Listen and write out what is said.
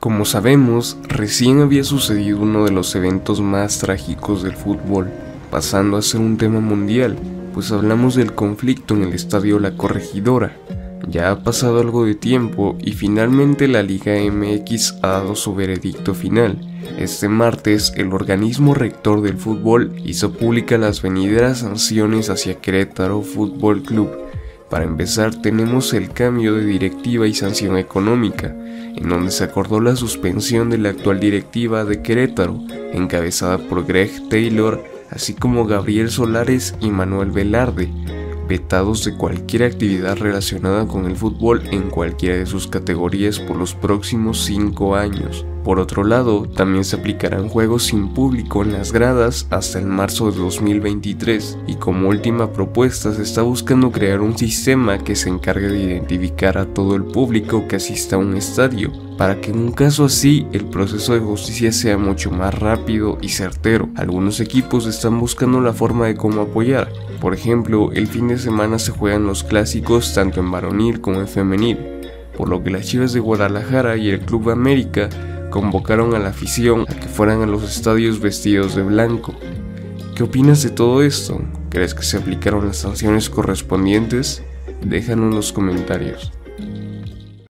Como sabemos, recién había sucedido uno de los eventos más trágicos del fútbol, pasando a ser un tema mundial, pues hablamos del conflicto en el estadio La Corregidora. Ya ha pasado algo de tiempo y finalmente la Liga MX ha dado su veredicto final. Este martes, el organismo rector del fútbol hizo pública las venideras sanciones hacia Querétaro Fútbol Club. Para empezar, tenemos el cambio de directiva y sanción económica, en donde se acordó la suspensión de la actual directiva de Querétaro, encabezada por Greg Taylor, así como Gabriel Solares y Manuel Velarde, vetados de cualquier actividad relacionada con el fútbol en cualquiera de sus categorías por los próximos 5 años. Por otro lado, también se aplicarán juegos sin público en las gradas hasta el marzo de 2023, y como última propuesta se está buscando crear un sistema que se encargue de identificar a todo el público que asista a un estadio, para que en un caso así el proceso de justicia sea mucho más rápido y certero. Algunos equipos están buscando la forma de cómo apoyar. Por ejemplo, el fin de semana se juegan los clásicos tanto en varonil como en femenil, por lo que las Chivas de Guadalajara y el Club América convocaron a la afición a que fueran a los estadios vestidos de blanco. ¿Qué opinas de todo esto? ¿Crees que se aplicaron las sanciones correspondientes? Déjanos en los comentarios.